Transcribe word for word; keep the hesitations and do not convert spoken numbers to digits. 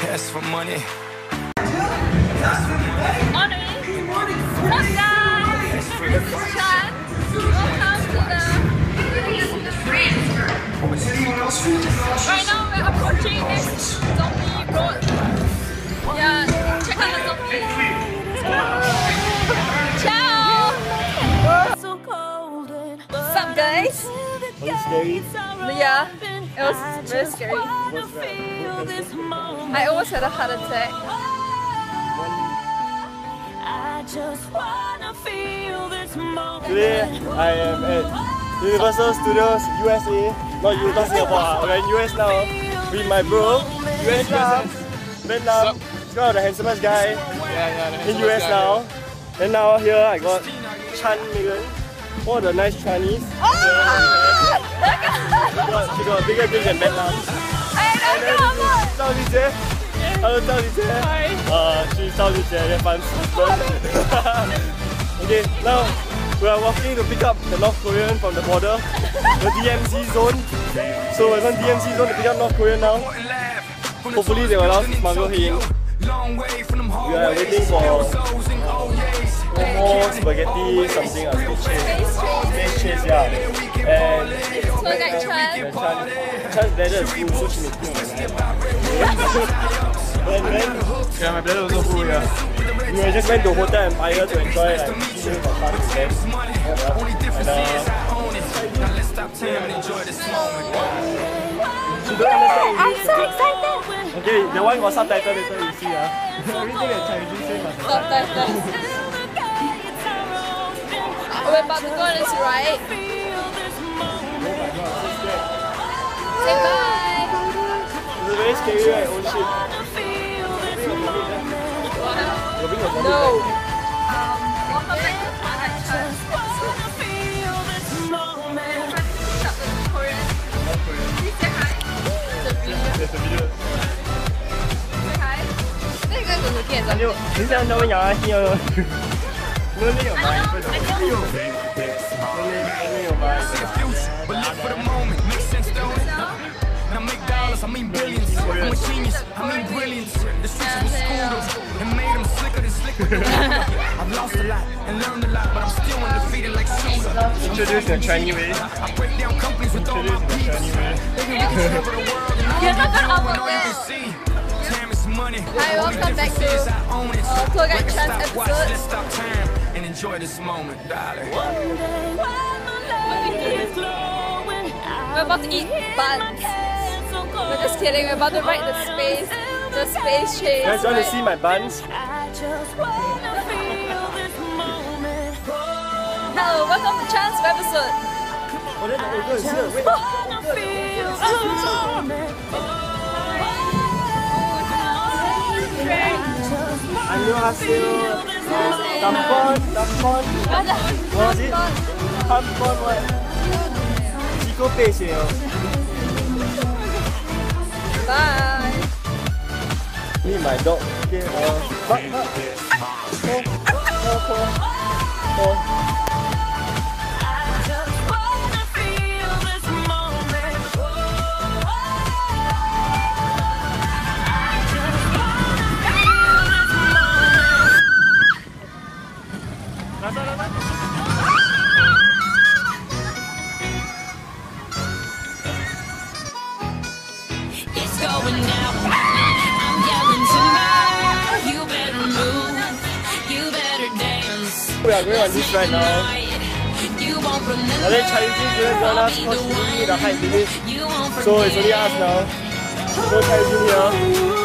Yes for money. Morning. What's up, guys? This is Chan. Welcome to the right now we're approaching this zombie road. Yeah, check out the zombie. Ciao! What's up, guys? Was it scary? Yeah, it was very scary. I almost had a heart attack. Today I am at Universal Studios U S A. Not you, not Singapore. We're in U S now with my bro. U S Lam. Ben Lam. He's one of the handsomest guy yeah, yeah, in U S guy, now. Yeah. And now here I got Chan Megan. One of the nice Chinese. Oh! She got, she got a bigger dick than Ben Lam. And then Zhao Lijie. Hello Zhao Lijie. Uh, she's Zhao Lijie, your fans. Okay, now we are walking to pick up the North Korean from the border, the D M Z zone. So we're on D M Z zone to pick up North Korean now. Hopefully they will allow us to smuggle him. We are waiting for more spaghetti, something, a space chase. Space chase, yeah. And Tour guide Chan. Chan's bladder is full, so she may pee on And then, yeah, my bladder also full, yeah. we just went to Hotel Empire to enjoy like two minutes of fun with them. And uh, she don't understand I'm English. so excited! Okay, the one got subtitle later you see. Uh. Everything that Chinese say must have Subtitles. We're about to go on this ride. Say bye! It's very scary, right? Oh shit. No. Welcome back to Tour Guide Chan. Please say hi. There's a video. Say hi. I think you guys are looking at something. You想找我牙医哦？那里有吗？那里有吗？ I make dollars, I mean billions. I'm a genius, I mean brilliance. The streets were schooled and made them slicker than slicker. I've lost a lot and learned a lot, but I'm still undefeated like Shooter. Introduce the Chinese way. I break down companies with all my Introduce the peeps. Chinese way. You're not gonna upload that. Time is money. Hi, welcome back to uh, Tour Guide Chan's episode. Let's stop time and enjoy this moment, darling. We're about to eat buns. We're just kidding, we're about to ride the space, the space chase. You guys want to ride. see my buns? Hello, welcome to Chan's episode. Oh, then the ogre is here. Wait. 안녕하세요. Tampon, tampon. What is it? Tampon what? Chico Peixe요. Bye. Me and my dog. Okay, uh, bark, bark. Oh, oh, oh, oh. It's going down. I'm yelling timber. You better move. You better dance. We are going on this right now. You won't remember. And then Chinese didn't join us because we need a height limit. You won't So it's only us now. No Chinese here.